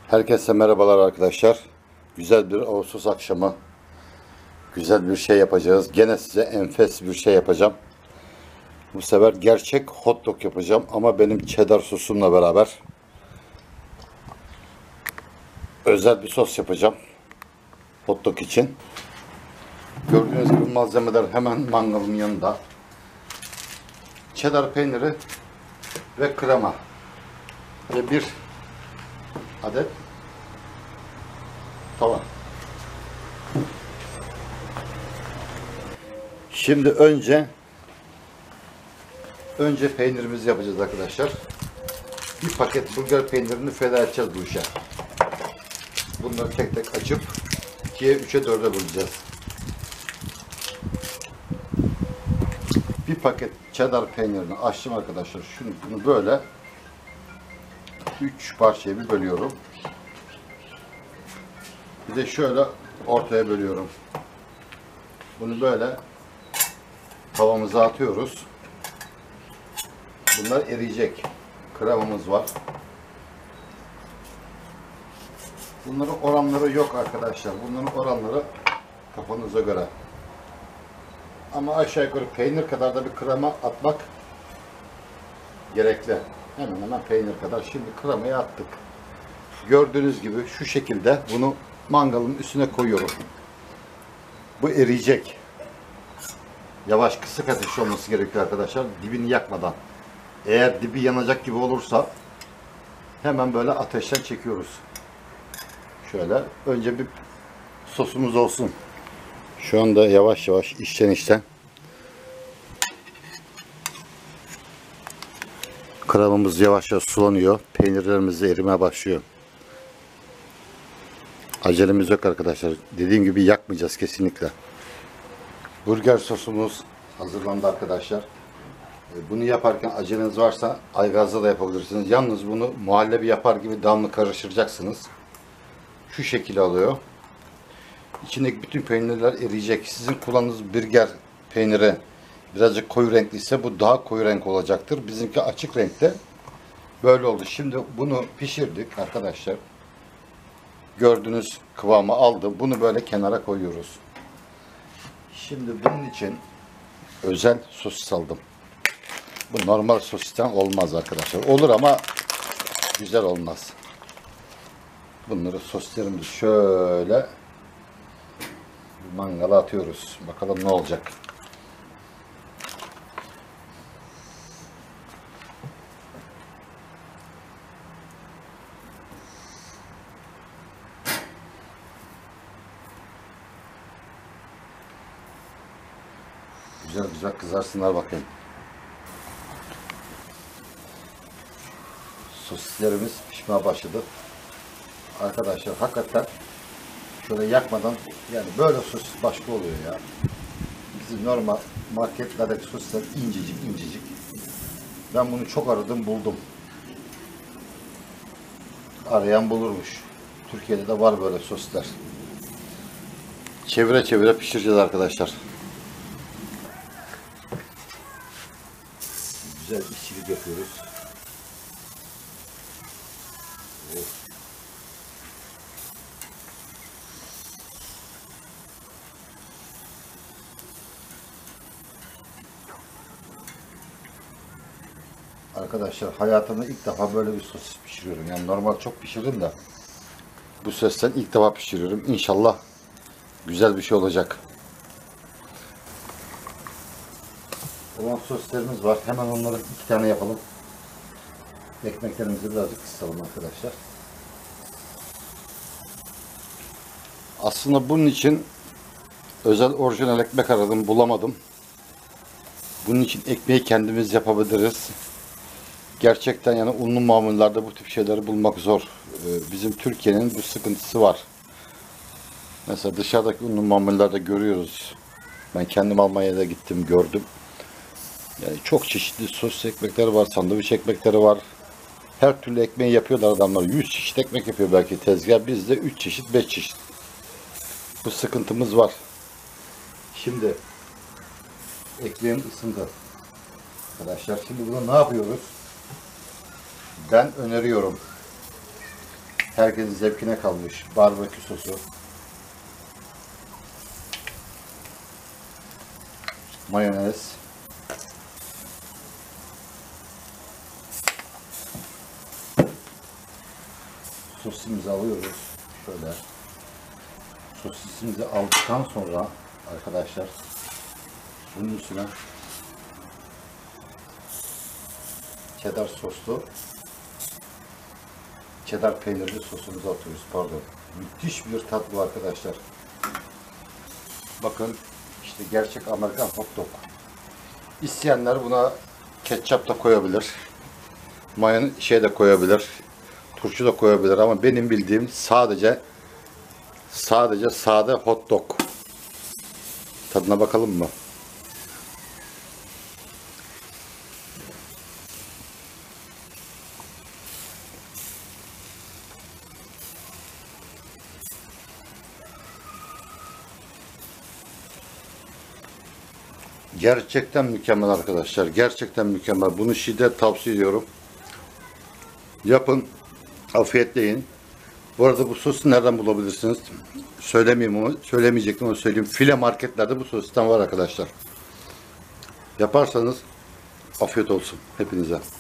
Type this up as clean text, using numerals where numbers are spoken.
Herkese merhabalar arkadaşlar. Güzel bir Ağustos akşamı. Güzel bir şey yapacağız. Gene size enfes bir şey yapacağım. Bu sefer gerçek hot dog yapacağım ama benim cheddar sosumla beraber özel bir sos yapacağım hot dog için. Gördüğünüz gibi malzemeler hemen mangalın yanında. Cheddar peyniri ve krema ve bir adet tava. Şimdi önce peynirimizi yapacağız arkadaşlar. Bir paket bulgar peynirini feda edeceğiz bu işe. Bunları tek tek açıp 2'ye 3'e 4'e böleceğiz. Bir paket cheddar peynirini açtım arkadaşlar. Bunu böyle 3 parçaya bir bölüyorum. Bir de şöyle ortaya bölüyorum. Bunu böyle tavamıza atıyoruz. Bunlar eriyecek. Kremamız var. Bunların oranları yok arkadaşlar. Bunların oranları kafanıza göre. Ama aşağı yukarı peynir kadar da bir krema atmak gerekli. Hemen hemen peynir kadar. Şimdi kremayı attık. Gördüğünüz gibi şu şekilde bunu mangalın üstüne koyuyorum. Bu eriyecek. Yavaş kısık ateş olması gerekiyor arkadaşlar. Dibini yakmadan. Eğer dibi yanacak gibi olursa hemen böyle ateşten çekiyoruz. Şöyle önce bir sosumuz olsun. Şu anda yavaş yavaş içten kremamız yavaş yavaş sulanıyor. Peynirlerimiz de erimeye başlıyor. Acelemiz yok arkadaşlar. Dediğim gibi yakmayacağız kesinlikle. Burger sosumuz hazırlandı arkadaşlar. Bunu yaparken aceleniz varsa aygazda da yapabilirsiniz. Yalnız bunu muhallebi yapar gibi damla karıştıracaksınız. Şu şekilde alıyor. İçindeki bütün peynirler eriyecek. Sizin kullandığınız burger peyniri birazcık koyu renkli ise bu daha koyu renk olacaktır. Bizimki açık renkte. Böyle oldu. Şimdi bunu pişirdik arkadaşlar. Gördüğünüz kıvamı aldı. Bunu böyle kenara koyuyoruz. Şimdi bunun için özel sosis aldım. Bu normal sosisten olmaz arkadaşlar. Olur ama güzel olmaz. Bunları sosislerimizi şöyle mangala atıyoruz. Bakalım ne olacak. Güzel güzel kızarsınlar bakın. Sosislerimiz pişmeye başladı. Arkadaşlar hakikaten şöyle yakmadan yani böyle sosis başka oluyor ya. Bizim normal marketlerdeki sosisler incecik. Ben bunu çok aradım buldum. Arayan bulurmuş. Türkiye'de de var böyle sosisler. Çevire çevire pişireceğiz arkadaşlar. Güzel işçilik yapıyoruz. Arkadaşlar hayatımda ilk defa böyle bir sosis pişiriyorum. Yani normal çok pişirdim de bu sosisten ilk defa pişiriyorum. İnşallah güzel bir şey olacak. Olan sosislerimiz var. Hemen onları 2 tane yapalım. Ekmeklerimizi birazcık kısalım arkadaşlar. Aslında bunun için özel orijinal ekmek aradım, bulamadım. Bunun için ekmeği kendimiz yapabiliriz. Gerçekten yani unlu mamullerde bu tip şeyleri bulmak zor. Bizim Türkiye'nin bu sıkıntısı var. Mesela dışarıdaki unlu mamullerde görüyoruz. Ben kendim Almanya'da gittim, gördüm. Yani çok çeşitli sos ekmekleri var, sandviç ekmekleri var. Her türlü ekmeği yapıyorlar adamlar. 100 çeşit ekmek yapıyor belki tezgah. Bizde 3 çeşit, 5 çeşit. Bu sıkıntımız var. Şimdi ekmeğim ısındı. Arkadaşlar şimdi burada ne yapıyoruz? Ben öneriyorum. Herkesin zevkine kalmış barbekü sosu. Mayonez. Sosisimizi alıyoruz. Şöyle. Sosisimizi aldıktan sonra arkadaşlar bunun üstüne cheddar soslu, cheddar peynirli sosumuzu atıyoruz. Pardon. Müthiş bir tat bu arkadaşlar. Bakın işte gerçek Amerikan hot dog. İsteyenler buna ketçap da koyabilir. Mayonez de koyabilir. Turşu da koyabilir ama benim bildiğim sadece sade hot dog. Tadına bakalım mı? Gerçekten mükemmel arkadaşlar. Gerçekten mükemmel. Bunu şiddet tavsiye ediyorum. Yapın. Afiyetle yiyin. Bu arada bu sosu nereden bulabilirsiniz? Söylemeyeyim ama söylemeyecektim onu söyleyeyim. File marketlerde bu sosten var arkadaşlar. Yaparsanız afiyet olsun hepinize.